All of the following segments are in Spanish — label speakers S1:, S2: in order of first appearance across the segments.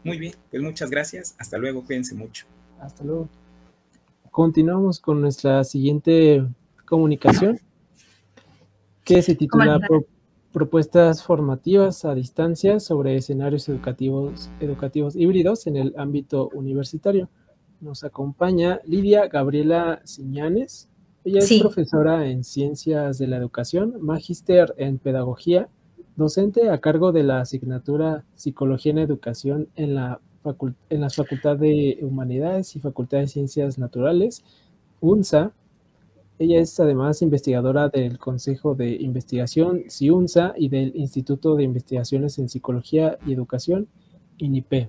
S1: Muy bien, pues muchas gracias. Hasta luego, cuídense mucho.
S2: Hasta luego. Continuamos con nuestra siguiente comunicación, que se
S3: ¿Cómo les
S2: titula
S3: va?
S2: Propuestas formativas a distancia sobre escenarios educativos híbridos en el ámbito universitario. Nos acompaña Lidia Gabriela Ciñanes. Ella es
S3: Sí,
S2: profesora en Ciencias de la Educación, magíster en Pedagogía, docente a cargo de la asignatura Psicología en Educación en las Facultades de Humanidades y Facultad de Ciencias Naturales, UNSA. Ella es además investigadora del Consejo de Investigación CIUNSA y del Instituto de Investigaciones en Psicología y Educación, INIPE.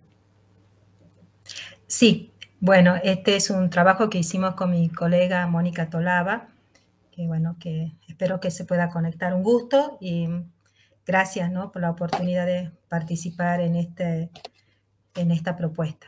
S3: sí. Bueno, este es un trabajo que hicimos con mi colega Mónica Tolaba, que bueno, que espero que se pueda conectar. Un gusto y gracias, ¿no?, por la oportunidad de participar en esta propuesta.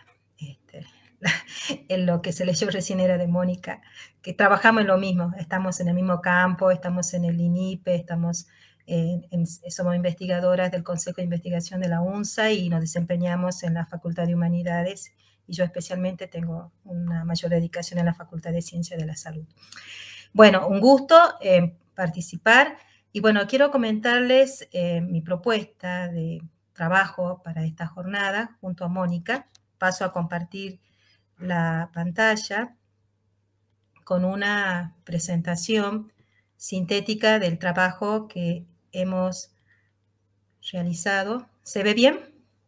S3: En lo que se leyó recién era de Mónica, que trabajamos en lo mismo, estamos en el mismo campo, estamos en el INIPE, somos investigadoras del Consejo de Investigación de la UNSA y nos desempeñamos en la Facultad de Humanidades, y yo especialmente tengo una mayor dedicación en la Facultad de Ciencias de la Salud. Bueno, un gusto participar, y bueno, quiero comentarles mi propuesta de trabajo para esta jornada junto a Mónica. Paso a compartir la pantalla con una presentación sintética del trabajo que hemos realizado. ¿Se ve bien?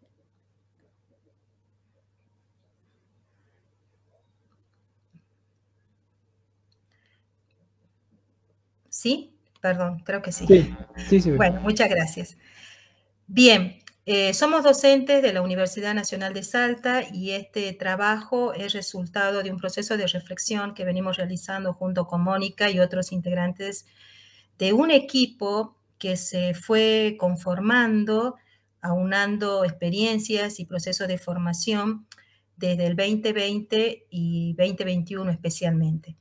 S3: ¿Sí? Perdón, creo que sí.
S2: Sí, sí, sí.
S3: Bueno, muchas gracias. Bien, somos docentes de la Universidad Nacional de Salta y este trabajo es resultado de un proceso de reflexión que venimos realizando junto con Mónica y otros integrantes de un equipo que se fue conformando, aunando experiencias y procesos de formación desde el 2020 y 2021 especialmente.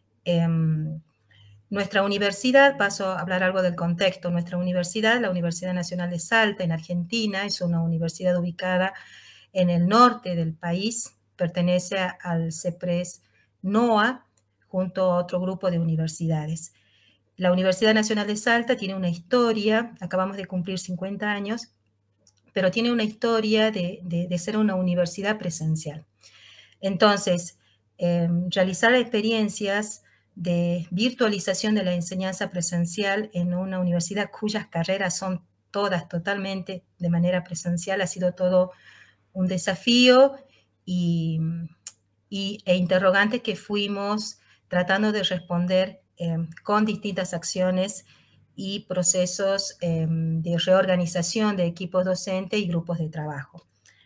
S3: Nuestra universidad, paso a hablar algo del contexto, nuestra universidad, la Universidad Nacional de Salta, en Argentina, es una universidad ubicada en el norte del país, pertenece al CEPRES NOA, junto a otro grupo de universidades. La Universidad Nacional de Salta tiene una historia, acabamos de cumplir 50 años, pero tiene una historia de ser una universidad presencial. Entonces, realizar experiencias de virtualización de la enseñanza presencial en una universidad cuyas carreras son todas totalmente de manera presencial ha sido todo un desafío e interrogantes que fuimos tratando de responder con distintas acciones y procesos de reorganización de equipos docentes y grupos de trabajo.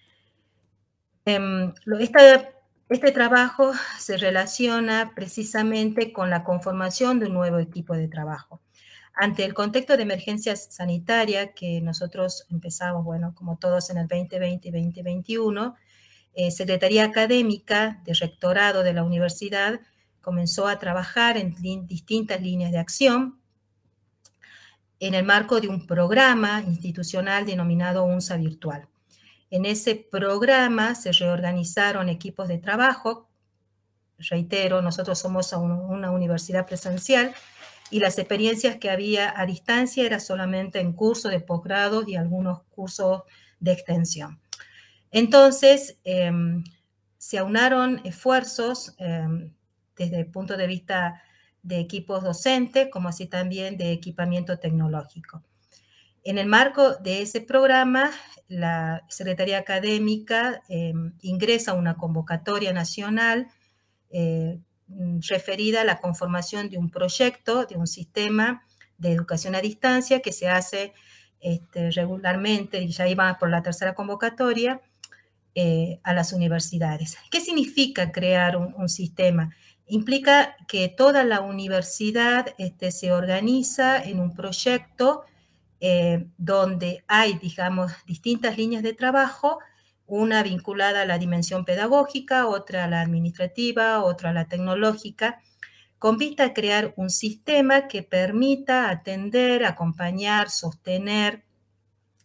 S3: Este trabajo se relaciona precisamente con la conformación de un nuevo equipo de trabajo. Ante el contexto de emergencia sanitaria que nosotros empezamos, bueno, como todos en el 2020 y 2021, Secretaría Académica de Rectorado de la Universidad comenzó a trabajar en distintas líneas de acción en el marco de un programa institucional denominado UNSA Virtual. En ese programa se reorganizaron equipos de trabajo. Reitero, nosotros somos una universidad presencial y las experiencias que había a distancia era solamente en cursos de posgrado y algunos cursos de extensión. Entonces, se aunaron esfuerzos desde el punto de vista de equipos docentes, como así también de equipamiento tecnológico. En el marco de ese programa, la Secretaría Académica ingresa a una convocatoria nacional referida a la conformación de un proyecto, de un sistema de educación a distancia que se hace regularmente, y ya iba por la tercera convocatoria, a las universidades. ¿Qué significa crear un sistema? Implica que toda la universidad se organiza en un proyecto donde hay, digamos, distintas líneas de trabajo, una vinculada a la dimensión pedagógica, otra a la administrativa, otra a la tecnológica, con vista a crear un sistema que permita atender, acompañar, sostener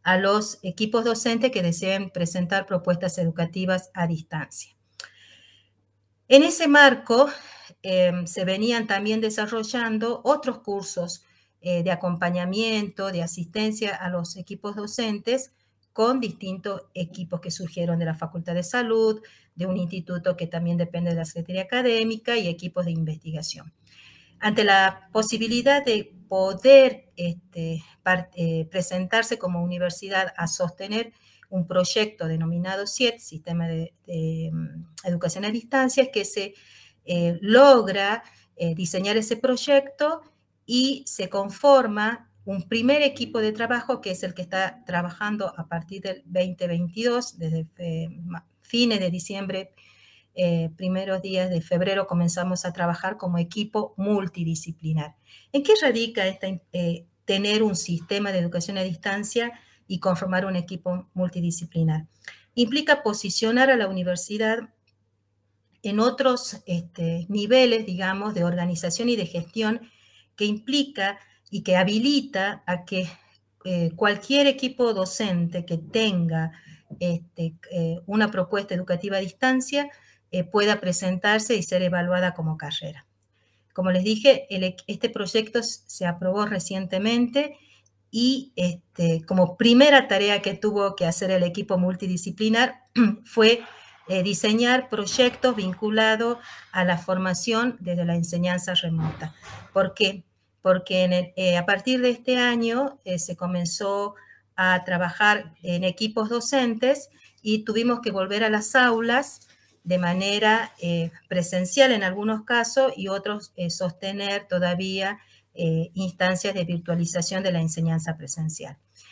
S3: a los equipos docentes que deseen presentar propuestas educativas a distancia. En ese marco se venían también desarrollando otros cursos de acompañamiento, de asistencia a los equipos docentes con distintos equipos que surgieron de la Facultad de Salud, de un instituto que también depende de la Secretaría Académica y equipos de investigación. Ante la posibilidad de poder presentarse como universidad a sostener un proyecto denominado SIED, Sistema de Educación a Distancia, es que se logra diseñar ese proyecto y se conforma un primer equipo de trabajo que es el que está trabajando a partir del 2022, desde fines de diciembre, primeros días de febrero comenzamos a trabajar como equipo multidisciplinar. ¿En qué radica tener un sistema de educación a distancia y conformar un equipo multidisciplinar? Implica posicionar a la universidad en otros niveles, digamos, de organización y de gestión que implica y que habilita a que cualquier equipo docente que tenga una propuesta educativa a distancia pueda presentarse y ser evaluada como carrera. Como les dije, este proyecto se aprobó recientemente y como primera tarea que tuvo que hacer el equipo multidisciplinar fue diseñar proyectos vinculados a la formación desde la enseñanza remota. ¿Por qué? Porque a partir de este año se comenzó a trabajar en equipos docentes y tuvimos que volver a las aulas de manera presencial en algunos casos y otros sostener todavía instancias de virtualización de la enseñanza presencial.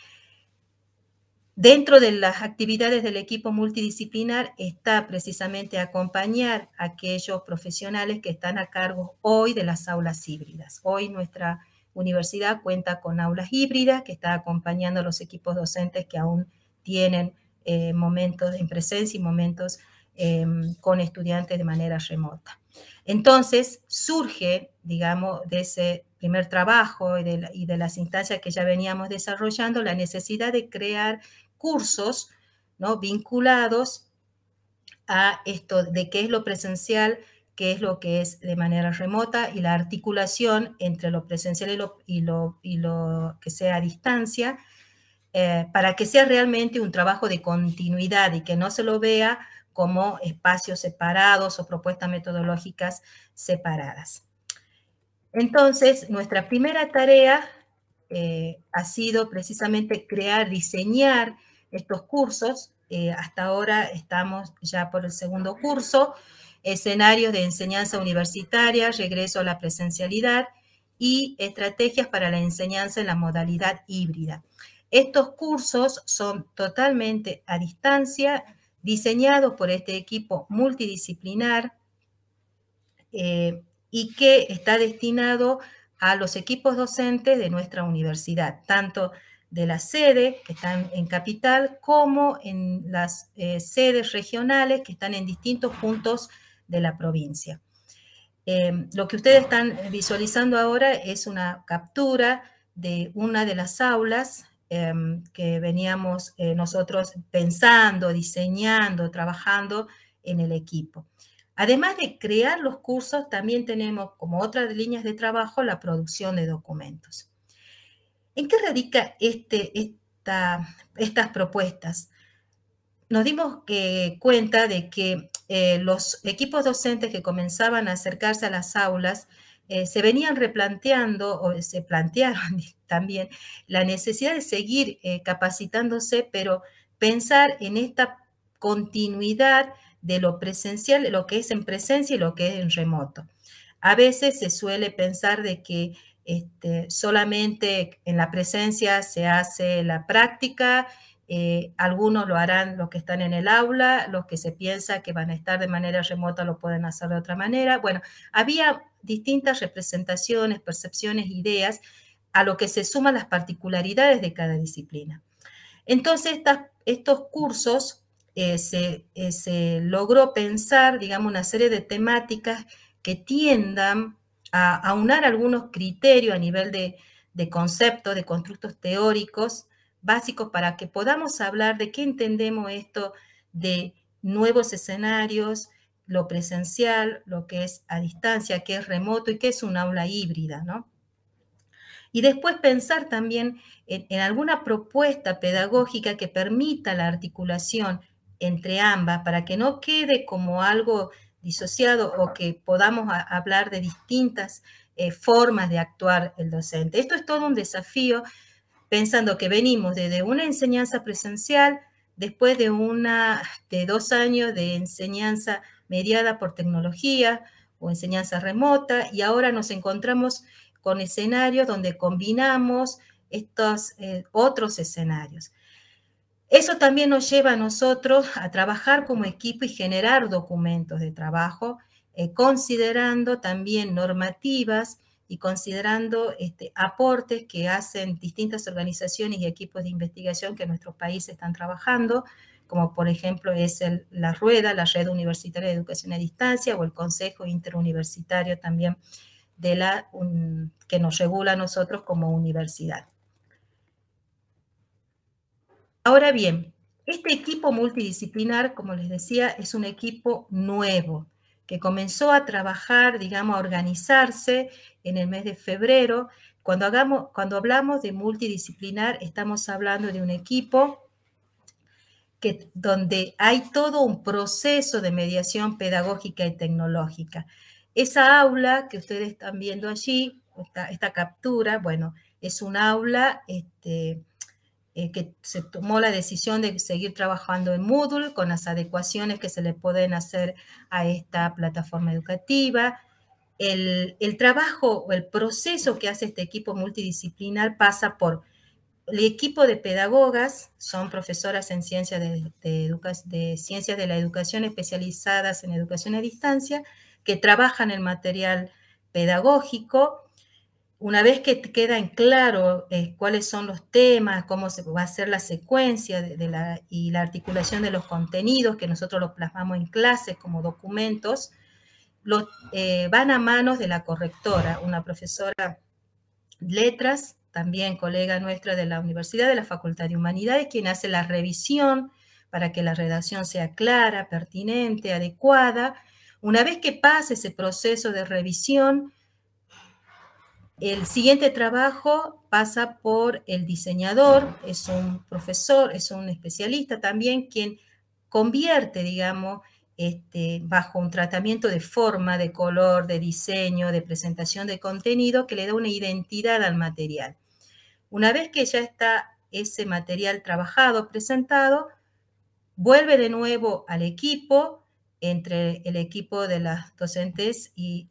S3: Dentro de las actividades del equipo multidisciplinar está precisamente acompañar a aquellos profesionales que están a cargo hoy de las aulas híbridas. Hoy nuestra universidad cuenta con aulas híbridas que está acompañando a los equipos docentes que aún tienen momentos en presencia y momentos con estudiantes de manera remota. Entonces surge, digamos, de ese primer trabajo y de las instancias que ya veníamos desarrollando, la necesidad de crear cursos, ¿no?, vinculados a esto de qué es lo presencial, qué es lo que es de manera remota y la articulación entre lo presencial y lo que sea a distancia, para que sea realmente un trabajo de continuidad y que no se lo vea como espacios separados o propuestas metodológicas separadas. Entonces, nuestra primera tarea ha sido precisamente diseñar estos cursos. Hasta ahora estamos ya por el segundo curso, escenarios de enseñanza universitaria, regreso a la presencialidad y estrategias para la enseñanza en la modalidad híbrida. Estos cursos son totalmente a distancia, diseñados por este equipo multidisciplinar y que está destinado a los equipos docentes de nuestra universidad, tanto de la sede, que están en Capital, como en las sedes regionales que están en distintos puntos de la provincia. Lo que ustedes están visualizando ahora es una captura de una de las aulas que veníamos nosotros pensando, diseñando, trabajando en el equipo. Además de crear los cursos, también tenemos como otras líneas de trabajo la producción de documentos. ¿En qué radica estas propuestas? Nos dimos cuenta de que los equipos docentes que comenzaban a acercarse a las aulas se venían replanteando, o se plantearon también, la necesidad de seguir capacitándose, pero pensar en esta continuidad de lo presencial, lo que es en presencia y lo que es en remoto. A veces se suele pensar de que solamente en la presencia se hace la práctica, algunos lo harán los que están en el aula, los que se piensa que van a estar de manera remota lo pueden hacer de otra manera. Bueno, había distintas representaciones, percepciones, ideas, a lo que se suman las particularidades de cada disciplina. Entonces, estos cursos se logró pensar, digamos, una serie de temáticas que tiendan a aunar algunos criterios a nivel de conceptos, de constructos teóricos, básicos para que podamos hablar de qué entendemos esto de nuevos escenarios, lo presencial, lo que es a distancia, qué es remoto y qué es un aula híbrida, ¿no? Y después pensar también en alguna propuesta pedagógica que permita la articulación entre ambas para que no quede como algo disociado o que podamos hablar de distintas formas de actuar el docente. Esto es todo un desafío, pensando que venimos desde una enseñanza presencial, después de 2 años de enseñanza mediada por tecnología o enseñanza remota, y ahora nos encontramos con escenarios donde combinamos estos otros escenarios. Eso también nos lleva a nosotros a trabajar como equipo y generar documentos de trabajo, considerando también normativas y considerando aportes que hacen distintas organizaciones y equipos de investigación que en nuestro país están trabajando, como por ejemplo es la RUEDA, la Red Universitaria de Educación a Distancia, o el Consejo Interuniversitario también que nos regula a nosotros como universidad. Ahora bien, este equipo multidisciplinar, como les decía, es un equipo nuevo, que comenzó a trabajar, digamos, a organizarse en el mes de febrero. Cuando hablamos de multidisciplinar, estamos hablando de un equipo donde hay todo un proceso de mediación pedagógica y tecnológica. Esa aula que ustedes están viendo allí, esta captura, bueno, es un aula que se tomó la decisión de seguir trabajando en Moodle con las adecuaciones que se le pueden hacer a esta plataforma educativa. El trabajo o el proceso que hace este equipo multidisciplinar pasa por el equipo de pedagogas, son profesoras en ciencias de ciencias de la educación especializadas en educación a distancia, que trabajan el material pedagógico. Una vez que queda en claro cuáles son los temas, cómo se va a hacer la secuencia y la articulación de los contenidos, que nosotros los plasmamos en clases como documentos, van a manos de la correctora, una profesora de letras, también colega nuestra de la Universidad, de la Facultad de Humanidades, quien hace la revisión para que la redacción sea clara, pertinente, adecuada. Una vez que pase ese proceso de revisión, el siguiente trabajo pasa por el diseñador, es un profesor, es un especialista también, quien convierte, digamos, bajo un tratamiento de forma, de color, de diseño, de presentación de contenido, que le da una identidad al material. Una vez que ya está ese material trabajado, presentado, vuelve de nuevo al equipo, entre el equipo de las docentes y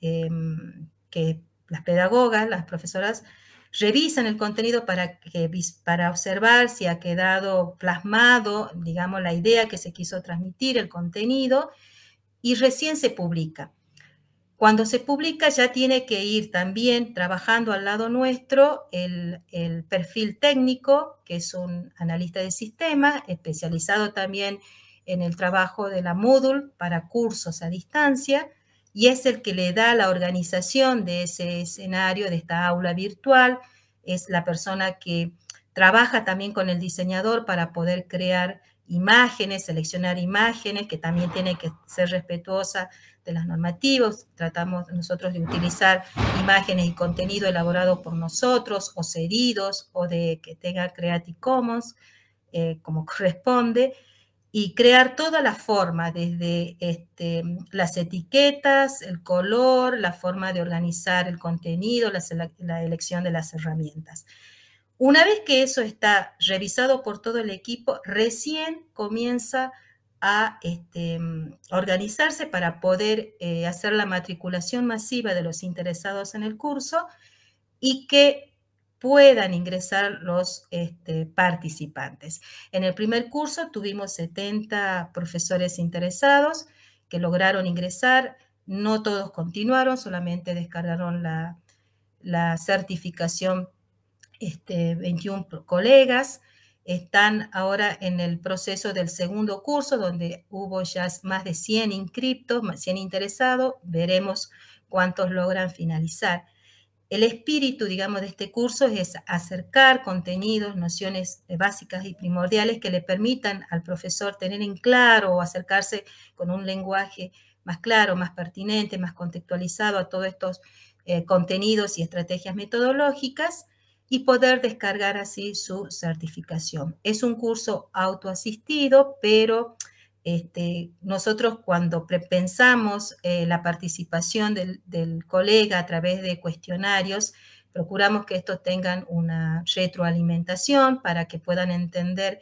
S3: que las pedagogas, las profesoras, revisan el contenido para observar si ha quedado plasmado, digamos, la idea que se quiso transmitir, el contenido, y recién se publica. Cuando se publica ya tiene que ir también trabajando al lado nuestro el perfil técnico, que es un analista de sistemas, especializado también en el trabajo de la Moodle para cursos a distancia, y es el que le da la organización de ese escenario, de esta aula virtual. Es la persona que trabaja también con el diseñador para poder crear imágenes, seleccionar imágenes, que también tiene que ser respetuosa de las normativas. Tratamos nosotros de utilizar imágenes y contenido elaborado por nosotros, o cedidos, o de que tenga Creative Commons, como corresponde, y crear toda la forma, desde las etiquetas, el color, la forma de organizar el contenido, la elección de las herramientas. Una vez que eso está revisado por todo el equipo, recién comienza a organizarse para poder hacer la matriculación masiva de los interesados en el curso y que puedan ingresar los participantes. En el primer curso tuvimos 70 profesores interesados que lograron ingresar. No todos continuaron, solamente descargaron la certificación 21 colegas. Están ahora en el proceso del segundo curso, donde hubo ya más de 100 inscriptos, 100 interesados. Veremos cuántos logran finalizar. El espíritu, digamos, de este curso es acercar contenidos, nociones básicas y primordiales que le permitan al profesor tener en claro o acercarse con un lenguaje más claro, más pertinente, más contextualizado a todos estos contenidos y estrategias metodológicas y poder descargar así su certificación. Es un curso autoasistido, pero nosotros cuando pensamos la participación del colega a través de cuestionarios, procuramos que estos tengan una retroalimentación para que puedan entender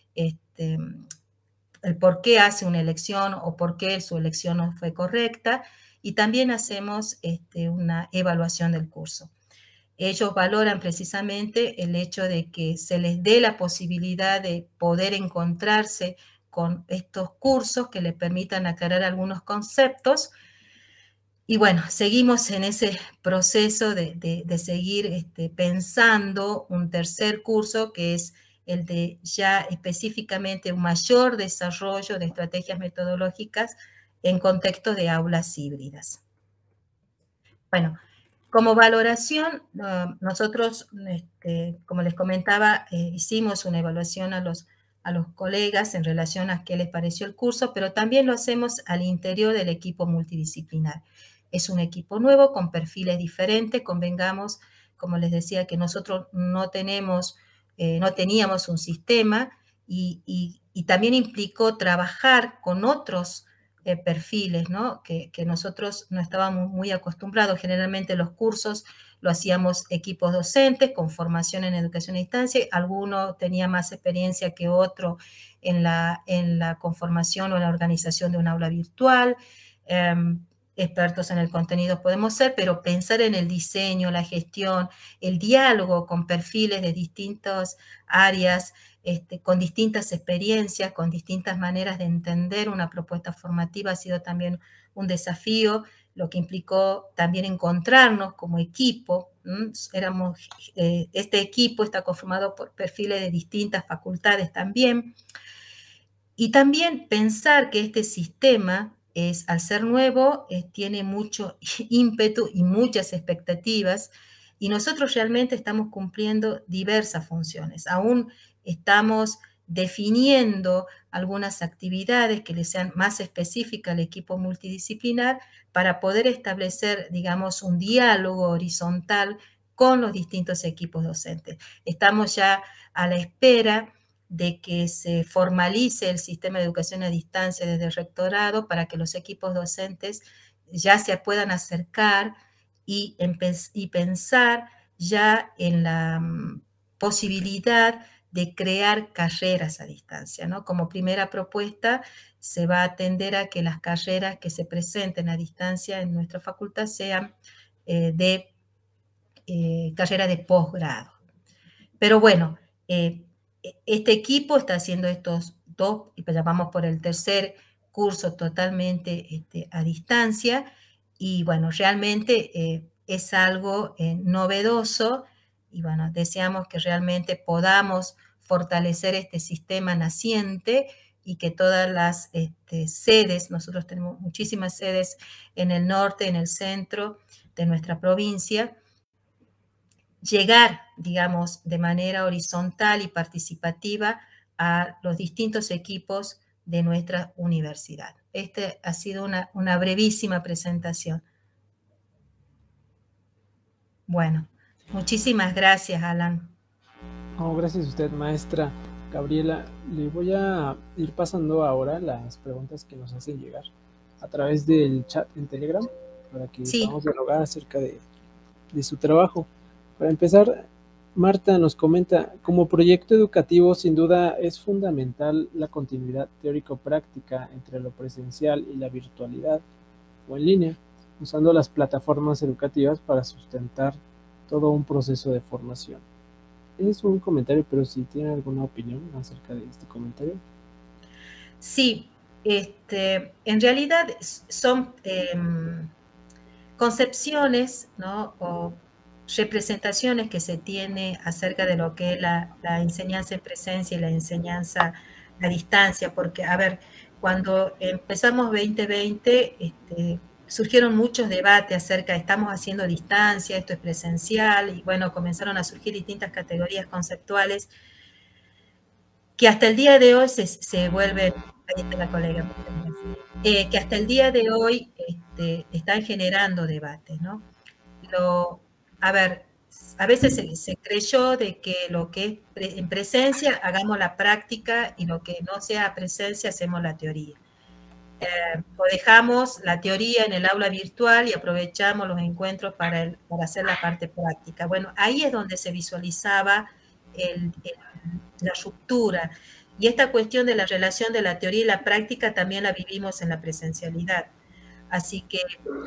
S3: el por qué hace una elección o por qué su elección no fue correcta, y también hacemos una evaluación del curso. Ellos valoran precisamente el hecho de que se les dé la posibilidad de poder encontrarse con estos cursos que les permitan aclarar algunos conceptos. Y bueno, seguimos en ese proceso de seguir pensando un tercer curso que es el de ya específicamente un mayor desarrollo de estrategias metodológicas en contexto de aulas híbridas. Bueno, como valoración, nosotros, como les comentaba, hicimos una evaluación a los colegas en relación a qué les pareció el curso, pero también lo hacemos al interior del equipo multidisciplinar. Es un equipo nuevo con perfiles diferentes, convengamos, como les decía, que nosotros no teníamos un sistema y también implicó trabajar con otros perfiles, ¿no? Que nosotros no estábamos muy acostumbrados. Generalmente los cursos lo hacíamos equipos docentes con formación en educación a distancia. Alguno tenía más experiencia que otro en la conformación o en la organización de un aula virtual. Expertos en el contenido podemos ser, pero pensar en el diseño, la gestión, el diálogo con perfiles de distintas áreas, con distintas experiencias, con distintas maneras de entender una propuesta formativa ha sido también un desafío, lo que implicó también encontrarnos como equipo. Este equipo está conformado por perfiles de distintas facultades también. Y también pensar que este sistema al ser nuevo, tiene mucho ímpetu y muchas expectativas, y nosotros realmente estamos cumpliendo diversas funciones. Aún estamos definiendo algunas actividades que le sean más específicas al equipo multidisciplinar para poder establecer, digamos, un diálogo horizontal con los distintos equipos docentes. Estamos ya a la espera de que se formalice el sistema de educación a distancia desde el rectorado para que los equipos docentes ya se puedan acercar y pensar ya en la posibilidad de crear carreras a distancia, ¿no? Como primera propuesta se va a atender a que las carreras que se presenten a distancia en nuestra facultad sean carreras de posgrado. Pero bueno, este equipo está haciendo estos dos, y llamamos por el tercer curso totalmente a distancia, y bueno, realmente es algo novedoso, y bueno, deseamos que realmente podamos fortalecer este sistema naciente y que todas las sedes, nosotros tenemos muchísimas sedes en el norte, en el centro de nuestra provincia, llegar, digamos, de manera horizontal y participativa a los distintos equipos de nuestra universidad. Esta ha sido una brevísima presentación. Bueno, muchísimas gracias, Alan.
S2: Oh, gracias a usted, maestra Gabriela. Le voy a ir pasando ahora las preguntas que nos hacen llegar a través del chat en Telegram para que podamos dialogar acerca de su trabajo. Para empezar, Marta nos comenta, como proyecto educativo sin duda es fundamental la continuidad teórico-práctica entre lo presencial y la virtualidad o en línea, usando las plataformas educativas para sustentar todo un proceso de formación. Es un comentario, pero si tiene alguna opinión acerca de este comentario.
S3: Sí, en realidad son concepciones, ¿no? O representaciones que se tiene acerca de lo que es la enseñanza en presencia y la enseñanza a distancia, porque, a ver, cuando empezamos 2020, surgieron muchos debates acerca de estamos haciendo distancia, esto es presencial, y bueno, comenzaron a surgir distintas categorías conceptuales que hasta el día de hoy se vuelven, ahí está la colega, que hasta el día de hoy están generando debates, ¿no? A ver, a veces se creyó de que lo que es en presencia hagamos la práctica y lo que no sea presencia hacemos la teoría. O dejamos la teoría en el aula virtual y aprovechamos los encuentros para hacer la parte práctica. Bueno, ahí es donde se visualizaba la ruptura. Y esta cuestión de la relación de la teoría y la práctica también la vivimos en la presencialidad. Así que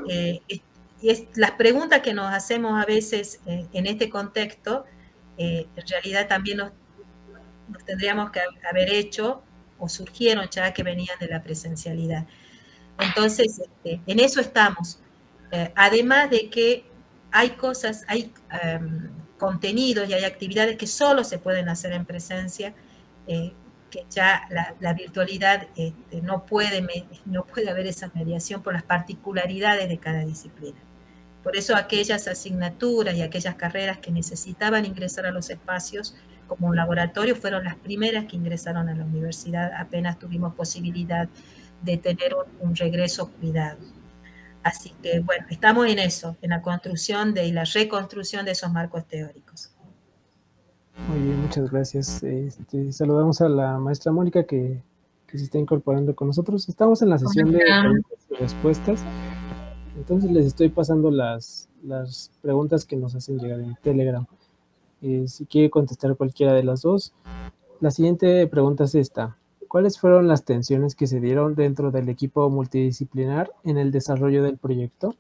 S3: las preguntas que nos hacemos a veces en este contexto, en realidad también nos tendríamos que haber hecho o surgieron ya que venían de la presencialidad. Entonces, en eso estamos. Además de que hay cosas, hay contenidos y hay actividades que solo se pueden hacer en presencia, que ya la virtualidad no puede haber esa mediación por las particularidades de cada disciplina. Por eso aquellas asignaturas y aquellas carreras que necesitaban ingresar a los espacios como un laboratorio fueron las primeras que ingresaron a la universidad, apenas tuvimos posibilidad de tener un regreso cuidado. Así que, bueno, estamos en eso, en la construcción y la reconstrucción de esos marcos teóricos.
S2: Muy bien, muchas gracias. Saludamos a la maestra Mónica que se está incorporando con nosotros. Estamos en la sesión de preguntas y respuestas. Entonces les estoy pasando las preguntas que nos hacen llegar en Telegram. Si quiere contestar cualquiera de las dos. La siguiente pregunta es esta. ¿Cuáles fueron las tensiones que se dieron dentro del equipo multidisciplinar en el desarrollo del proyecto?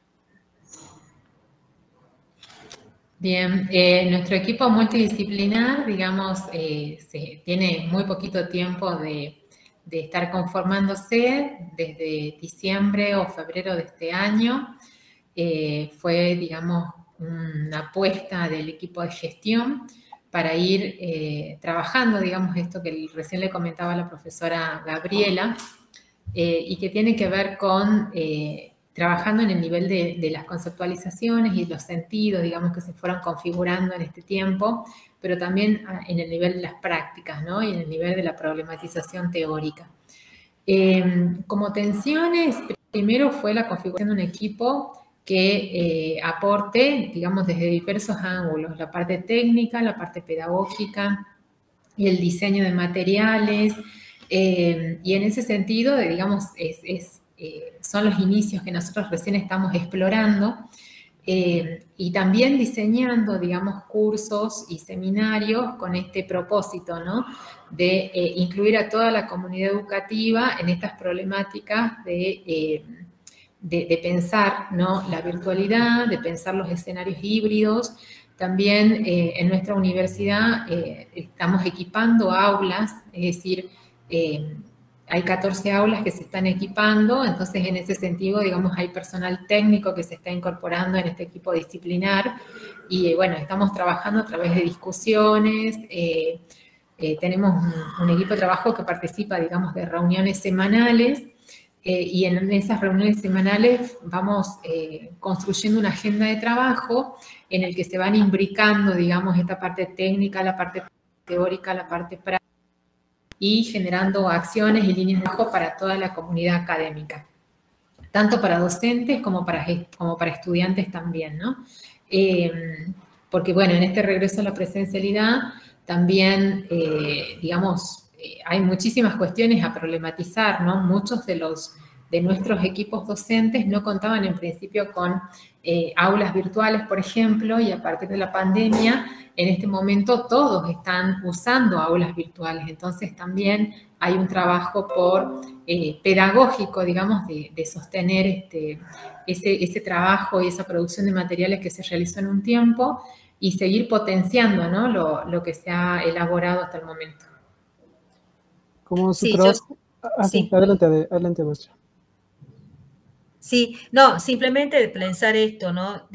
S4: Bien, nuestro equipo multidisciplinar, digamos, tiene muy poquito tiempo de estar conformándose desde diciembre o febrero de este año. Fue, digamos, una apuesta del equipo de gestión para ir trabajando, digamos, esto que recién le comentaba la profesora Gabriela, y que tiene que ver con trabajando en el nivel de las conceptualizaciones y los sentidos, digamos, que se fueron configurando en este tiempo, pero también en el nivel de las prácticas, ¿no? Y en el nivel de la problematización teórica. Como tensiones, primero fue la configuración de un equipo que aporte, digamos, desde diversos ángulos, la parte técnica, la parte pedagógica y el diseño de materiales. Y en ese sentido, digamos, son los inicios que nosotros recién estamos explorando y también diseñando, digamos, cursos y seminarios con este propósito, ¿no? De incluir a toda la comunidad educativa en estas problemáticas de pensar, ¿no? La virtualidad, de pensar los escenarios híbridos. También en nuestra universidad estamos equipando aulas, es decir, hay 14 aulas que se están equipando, entonces en ese sentido, digamos, hay personal técnico que se está incorporando en este equipo disciplinar y bueno, estamos trabajando a través de discusiones, tenemos un equipo de trabajo que participa, digamos, de reuniones semanales y en esas reuniones semanales vamos construyendo una agenda de trabajo en el que se van imbricando, digamos, esta parte técnica, la parte teórica, la parte práctica, y generando acciones y líneas de trabajo para toda la comunidad académica, tanto para docentes como para estudiantes también, ¿no? Porque, bueno, en este regreso a la presencialidad también, digamos, hay muchísimas cuestiones a problematizar, ¿no? Muchos de nuestros equipos docentes no contaban en principio con aulas virtuales, por ejemplo, y a partir de la pandemia, en este momento todos están usando aulas virtuales. Entonces también hay un trabajo pedagógico, digamos, de sostener ese trabajo y esa producción de materiales que se realizó en un tiempo y seguir potenciando, ¿no? lo que se ha elaborado hasta el momento.
S2: ¿Cómo su trabajo? Sí. Adelante, maestra.
S3: Sí, no, simplemente pensar esto, ¿no?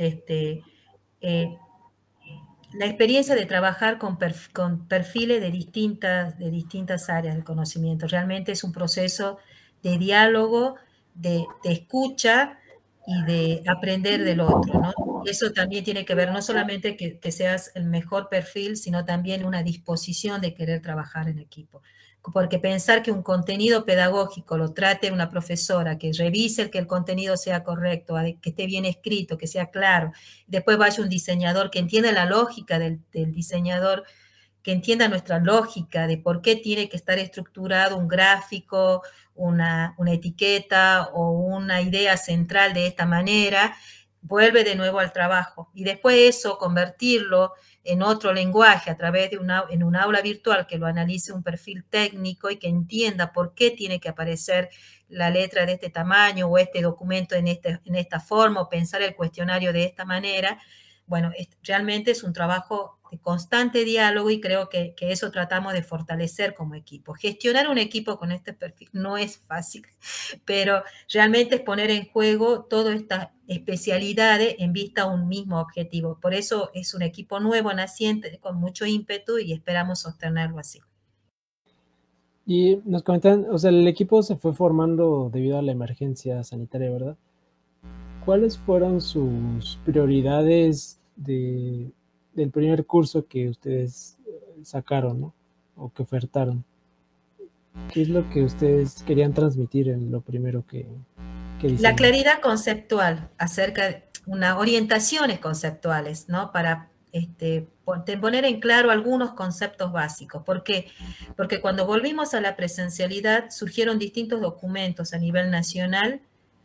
S3: La experiencia de trabajar con perfiles de distintas áreas del conocimiento. Realmente es un proceso de diálogo, de escucha, y de aprender del otro, ¿no? Eso también tiene que ver no solamente que seas el mejor perfil, sino también una disposición de querer trabajar en equipo. Porque pensar que un contenido pedagógico lo trate una profesora, que revise que el contenido sea correcto, que esté bien escrito, que sea claro, después vaya un diseñador que entienda la lógica del diseñador, que entienda nuestra lógica de por qué tiene que estar estructurado un gráfico, una etiqueta o una idea central de esta manera, vuelve de nuevo al trabajo. Y después eso, convertirlo en otro lenguaje a través de en un aula virtual que lo analice un perfil técnico y que entienda por qué tiene que aparecer la letra de este tamaño o este documento en esta forma o pensar el cuestionario de esta manera. Bueno, realmente es un trabajo de constante diálogo y creo que eso tratamos de fortalecer como equipo. Gestionar un equipo con este perfil no es fácil, pero realmente es poner en juego todas estas especialidades en vista a un mismo objetivo. Por eso es un equipo nuevo, naciente, con mucho ímpetu y esperamos sostenerlo así.
S2: Y nos comentan, o sea, el equipo se fue formando debido a la emergencia sanitaria, ¿verdad? ¿Cuáles fueron sus prioridades del primer curso que ustedes sacaron, ¿no? O que ofertaron? ¿Qué es lo que ustedes querían transmitir en lo primero que diseñaron?
S3: La claridad conceptual acerca de unas orientaciones conceptuales, ¿no? Para poner en claro algunos conceptos básicos. ¿Por qué? Porque cuando volvimos a la presencialidad surgieron distintos documentos a nivel nacional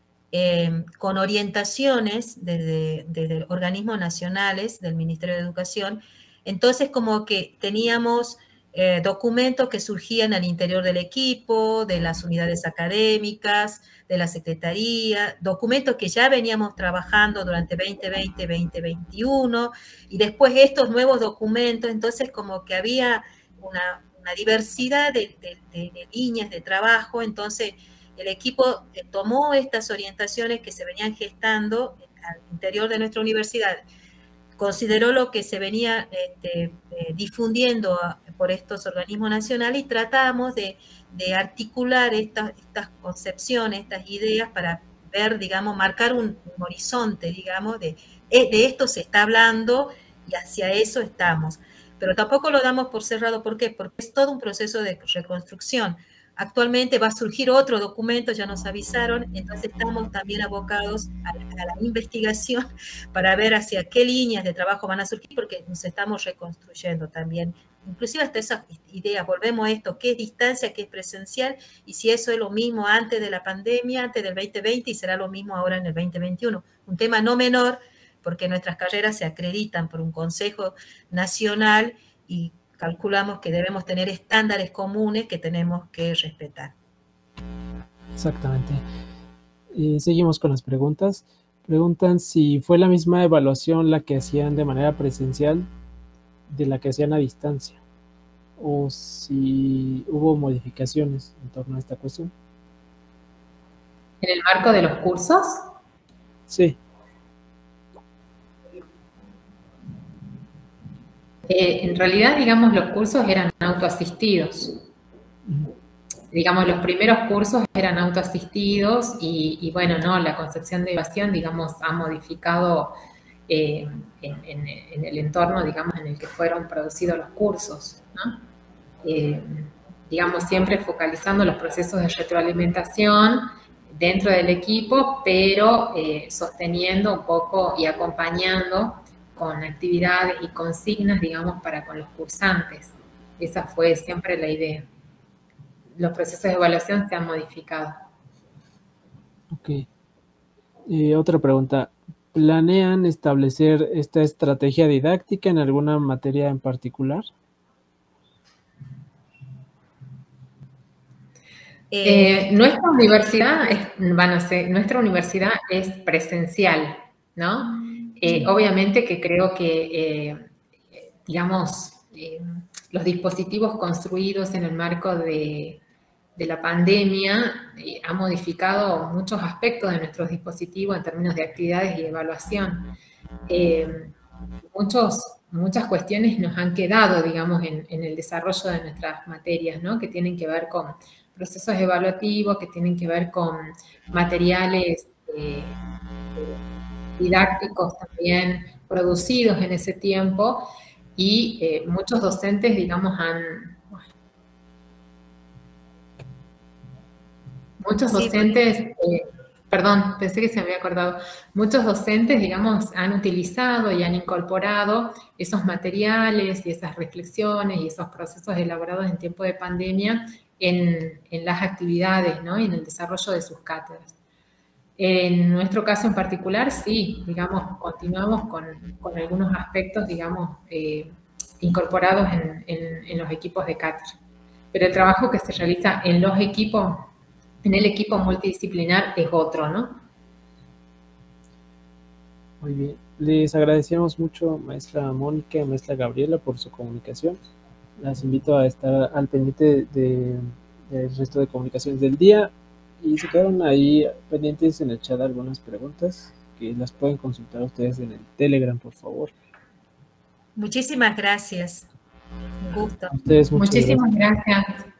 S3: con orientaciones desde organismos nacionales del Ministerio de Educación. Entonces, como que teníamos documentos que surgían al interior del equipo, de las unidades académicas, de la Secretaría, documentos que ya veníamos trabajando durante 2020, 2021, y después estos nuevos documentos, entonces como que había una diversidad de líneas de trabajo, entonces el equipo tomó estas orientaciones que se venían gestando al interior de nuestra universidad, consideró lo que se venía difundiendo por estos organismos nacionales y tratamos de articular estas concepciones, estas ideas para ver, digamos, marcar un horizonte, digamos, de esto se está hablando y hacia eso estamos. Pero tampoco lo damos por cerrado. ¿Por qué? Porque es todo un proceso de reconstrucción. Actualmente va a surgir otro documento, ya nos avisaron, entonces estamos también abocados a la investigación para ver hacia qué líneas de trabajo van a surgir, porque nos estamos reconstruyendo también. Inclusive hasta esas ideas, volvemos a esto, qué es distancia, qué es presencial, y si eso es lo mismo antes de la pandemia, antes del 2020, y será lo mismo ahora en el 2021. Un tema no menor, porque nuestras carreras se acreditan por un Consejo Nacional y calculamos que debemos tener estándares comunes que tenemos que respetar.
S2: Exactamente. Seguimos con las preguntas. Preguntan si fue la misma evaluación la que hacían de manera presencial de la que hacían a distancia, o si hubo modificaciones en torno a esta cuestión.
S4: ¿En el marco de los cursos?
S2: Sí.
S4: En realidad, digamos, los cursos eran autoasistidos. Digamos, los primeros cursos eran autoasistidos y bueno, no, la concepción de evaluación, digamos, ha modificado en el entorno, digamos, en el que fueron producidos los cursos, ¿no? Digamos, siempre focalizando los procesos de retroalimentación dentro del equipo, pero sosteniendo un poco y acompañando con actividades y consignas, digamos, para con los cursantes. Esa fue siempre la idea. Los procesos de evaluación se han modificado.
S2: Ok. Otra pregunta. ¿Planean establecer esta estrategia didáctica en alguna materia en particular?
S4: Nuestra universidad es presencial, ¿no? Obviamente que creo que, digamos, los dispositivos construidos en el marco de la pandemia han modificado muchos aspectos de nuestros dispositivos en términos de actividades y evaluación. Muchas cuestiones nos han quedado, digamos, en el desarrollo de nuestras materias, ¿no? Que tienen que ver con procesos evaluativos, que tienen que ver con materiales didácticos también producidos en ese tiempo, y muchos docentes, digamos, muchos docentes, perdón, pensé que se me había acordado, muchos docentes, digamos, han utilizado y han incorporado esos materiales y esas reflexiones y esos procesos elaborados en tiempo de pandemia en las actividades, ¿no? Y en el desarrollo de sus cátedras. En nuestro caso en particular, sí, digamos, continuamos con algunos aspectos, digamos, incorporados en los equipos de cátedra. Pero el trabajo que se realiza en los equipos, en el equipo multidisciplinar, es otro, ¿no?
S2: Muy bien. Les agradecemos mucho, maestra Mónica y maestra Gabriela, por su comunicación. Las invito a estar al pendiente del resto de comunicaciones del día. Y se quedaron ahí pendientes en el chat algunas preguntas que las pueden consultar ustedes en el Telegram, por favor.
S3: Muchísimas gracias. Un gusto.
S2: A ustedes muchas
S4: Muchísimas gracias.